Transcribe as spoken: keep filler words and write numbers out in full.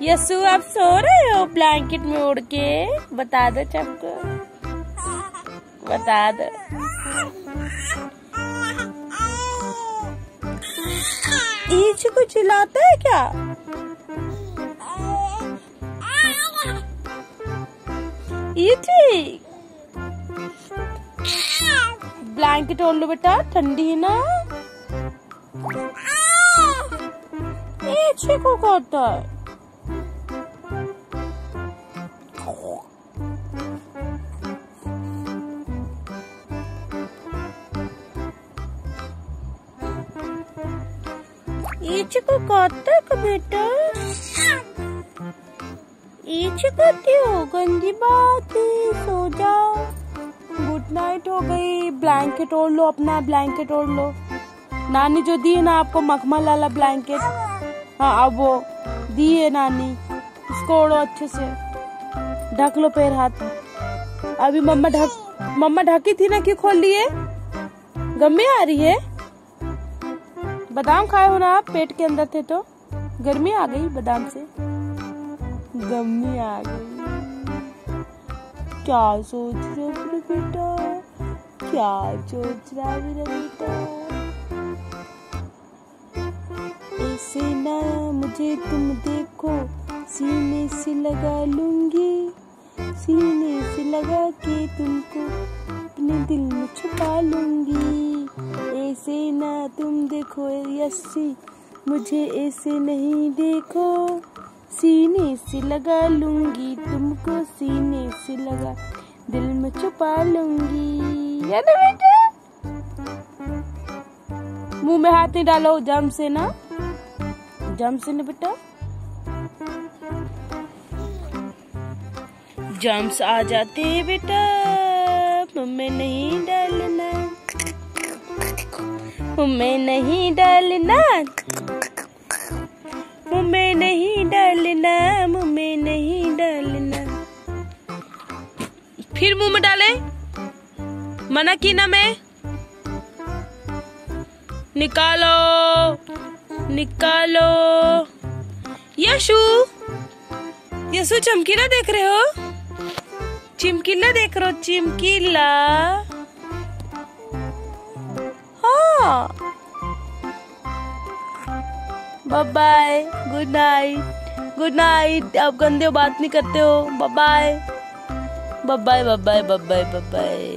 यसु आप सो रहे हो ब्लैंकेट में उड़ के? बता दो सबको, बता दो। ईच को चिल्लाता है क्या? ईची ब्लैंकेट ओढ़ लो बेटा, ठंडी है ना। ईची को कहता है। ईच को कहता है बेटा, ईच कहती हो, गंदी बात है, सो जाओ। गुड नाइट हो गई, ब्लैंकेट ओढ़ लो अपना, ब्लैंकेट ओढ़ लो। नानी जो दी है ना आपको मखमल वाला ब्लैंकेट, हाँ अब वो दी है नानी, उसको ओढ़ो अच्छे से, ढक लो पैर हाथ। अभी मम्मा ढक मम्मा ढकी थी ना, क्यों खोल लिए? गम्मी आ रही है? बादाम खाए हो ना आप, पेट के अंदर थे तो गर्मी आ गई बादाम से, गम्मी आ गई। क्या सोच रहे हो मेरे बेटा, क्या सोच रहा है मेरा बेटा? ऐसे ना मुझे तुम देखो, सीने से लगा लूंगी, सीने से लगा के तुमको अपने दिल में छुपा लूंगी। ऐसे ना तुम देखो यस्सी, मुझे ऐसे नहीं देखो, सीने से लगा लूंगी तुमको, सीने से लगा दिल में छुपा लूंगी। या ना बेटा? मुंह में हाथ नहीं डालो, जम से ना, जम से ना बेटा, जम्स आ जाते हैं बेटा, मुंह में नहीं डालना, मुंह में नहीं डालना, मुंह में नहीं डालना, मुंह में नहीं डालना। फिर मुंह में डाले, मना की ना मैं। निकालो निकालो। यशु यशु चमकीला देख रहे हो? चिमकीला देख रहे हो? चिमकीला, हाँ। Bye bye, good night, good night. आप गंदे बात नहीं करते हो। Bye bye bye bye bye bye bye bye.